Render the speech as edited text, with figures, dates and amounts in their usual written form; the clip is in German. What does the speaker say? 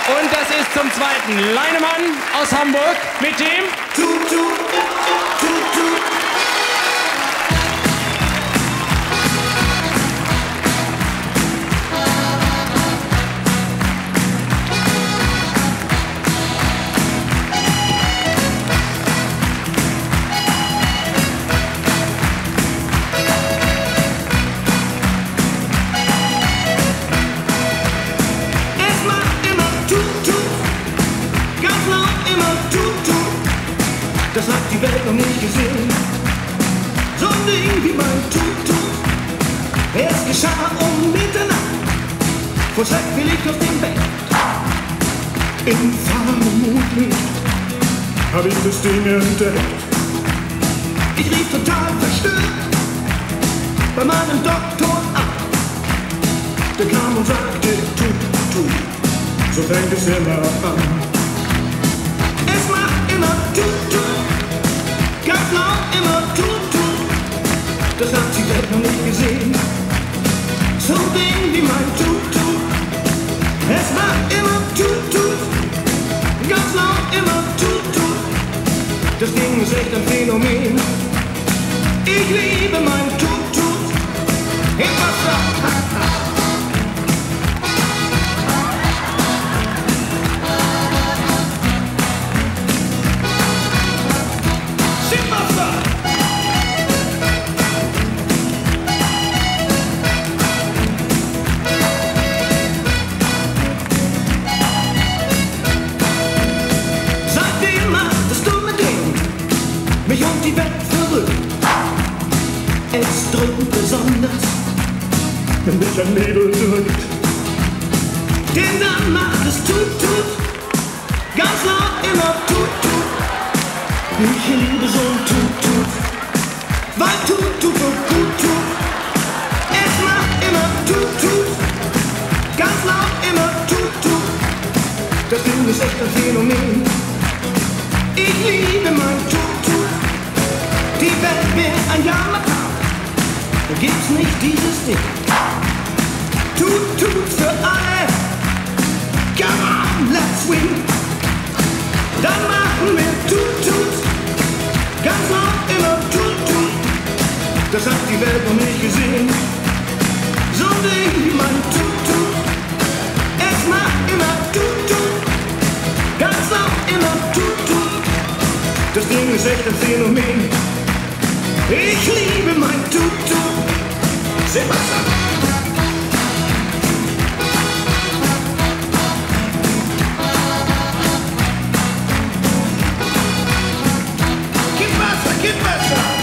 Und das ist zum zweiten Leinemann aus Hamburg mit dem Tutu, Tutu. Das hat die Welt noch nicht gesehen. So ein Ding wie mein Tutu. Es geschah um Mitternacht. Vor Schreck will ich aus dem Bett. Im Fahrmutlicht hab ich das Ding entdeckt. Ich rief total verstört bei meinem Doktor ab. Der kam und sagte, Tutu, so fängt es immer an. Es macht immer Tutu. Ganz laut immer Tutu, das hat die Welt noch nicht gesehen. So ein Ding wie mein Tutu, es macht immer Tutu, ganz laut immer Tutu, das Ding ist echt ein Phänomen. Ich liebe mein Tutu im Wasser. Mich und die Welt verrückt. Es drückt besonders, wenn mich ein Nebel drückt. Denn dann macht es Tut-Tut, ganz laut immer Tut-Tut. Ich liebe so ein Tut-Tut, weil Tut-Tut so gut tut. Es macht immer Tut-Tut, ganz laut immer Tut-Tut. Das Ding ist echt ein Phänomen. Ich liebe mein Tut-Tut. Die Welt wird ein Jahr lang, da gibt's nicht dieses Ding. Tut für alle, come on, let's win. Dann machen wir Tut, ganz laut immer Tut. Das hat die Welt noch nicht gesehen. So ein Ding wie mein Tut. Es macht immer Tut, ganz laut immer Tut. Das Ding ist echt ein Phänomen. Ich liebe mein Tutu. Sebastian. Gib Wasser, gib Wasser.